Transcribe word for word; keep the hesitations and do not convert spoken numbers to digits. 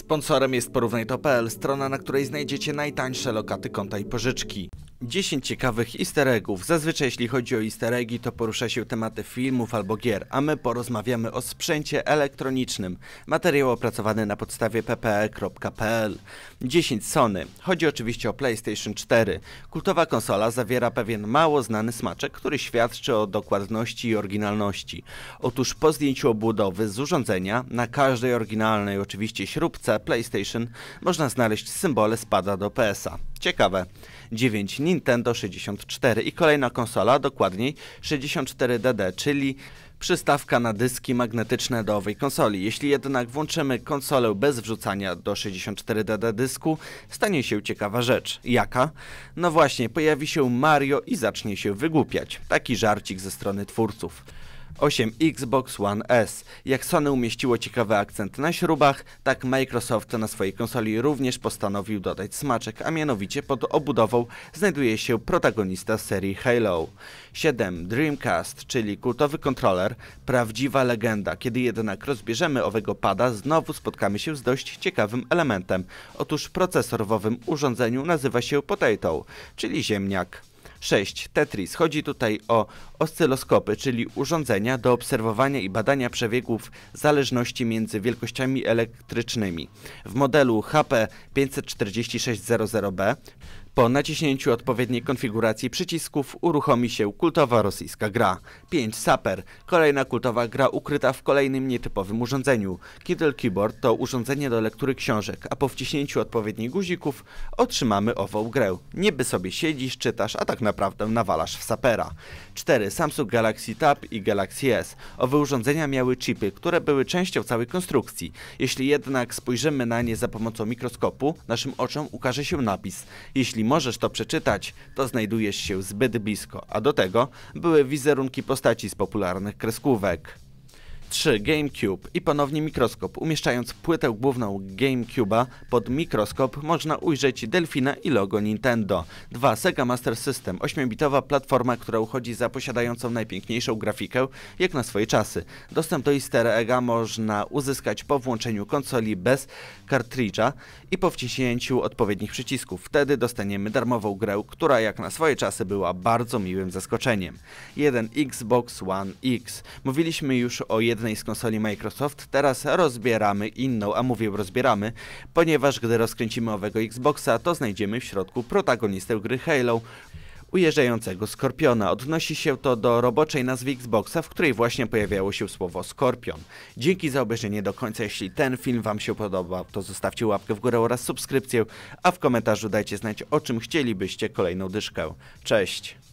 Sponsorem jest Porównaj to kropka pe el, strona, na której znajdziecie najtańsze lokaty konta i pożyczki. dziesięć ciekawych easter eggów. Zazwyczaj jeśli chodzi o easter eggi, to porusza się tematy filmów albo gier, a my porozmawiamy o sprzęcie elektronicznym. Materiał opracowany na podstawie p p e kropka p l. dziesięć Sony. Chodzi oczywiście o PlayStation cztery. Kultowa konsola zawiera pewien mało znany smaczek, który świadczy o dokładności i oryginalności. Otóż po zdjęciu obudowy z urządzenia, na każdej oryginalnej oczywiście śrubce PlayStation można znaleźć symbole spada do P S a. Ciekawe. dziewięć Nintendo sześćdziesiąt cztery i kolejna konsola, dokładniej sześćdziesiąt cztery D D, czyli przystawka na dyski magnetyczne do owej konsoli. Jeśli jednak włączymy konsolę bez wrzucania do sześćdziesiąt cztery D D dysku, stanie się ciekawa rzecz. Jaka? No właśnie, pojawi się Mario i zacznie się wygłupiać. Taki żarcik ze strony twórców. osiem Xbox One S. Jak Sony umieściło ciekawy akcent na śrubach, tak Microsoft na swojej konsoli również postanowił dodać smaczek, a mianowicie pod obudową znajduje się protagonista serii Halo. siedem Dreamcast, czyli kultowy kontroler, prawdziwa legenda. Kiedy jednak rozbierzemy owego pada, znowu spotkamy się z dość ciekawym elementem. Otóż procesor w owym urządzeniu nazywa się Potato, czyli ziemniak. sześć Tetris. Chodzi tutaj o oscyloskopy, czyli urządzenia do obserwowania i badania przebiegów zależności między wielkościami elektrycznymi. W modelu H P pięćset czterdzieści sześć zero zero B po naciśnięciu odpowiedniej konfiguracji przycisków uruchomi się kultowa rosyjska gra. pięć Saper. Kolejna kultowa gra ukryta w kolejnym nietypowym urządzeniu. Kindle Keyboard to urządzenie do lektury książek, a po wciśnięciu odpowiednich guzików otrzymamy ową grę. Niby sobie siedzisz, czytasz, a tak naprawdę nawalasz w sapera. cztery Samsung Galaxy Tab i Galaxy S. Owe urządzenia miały chipy, które były częścią całej konstrukcji. Jeśli jednak spojrzymy na nie za pomocą mikroskopu, naszym oczom ukaże się napis. Jeśli możesz to przeczytać, to znajdujesz się zbyt blisko, a do tego były wizerunki postaci z popularnych kreskówek. trzy GameCube i ponownie mikroskop. Umieszczając płytę główną GameCube'a pod mikroskop można ujrzeć delfina i logo Nintendo. dwa Sega Master System. ośmiobitowa platforma, która uchodzi za posiadającą najpiękniejszą grafikę jak na swoje czasy. Dostęp do easter egga można uzyskać po włączeniu konsoli bez kartridża i po wciśnięciu odpowiednich przycisków. Wtedy dostaniemy darmową grę, która jak na swoje czasy była bardzo miłym zaskoczeniem. jeden Xbox One X. Mówiliśmy już o jednej z konsoli Microsoft, teraz rozbieramy inną, a mówię rozbieramy, ponieważ gdy rozkręcimy owego Xboxa, to znajdziemy w środku protagonistę gry Halo, ujeżdżającego Skorpiona. Odnosi się to do roboczej nazwy Xboxa, w której właśnie pojawiało się słowo Skorpion. Dzięki za obejrzenie do końca. Jeśli ten film Wam się podobał, to zostawcie łapkę w górę oraz subskrypcję, a w komentarzu dajcie znać, o czym chcielibyście kolejną dyszkę. Cześć!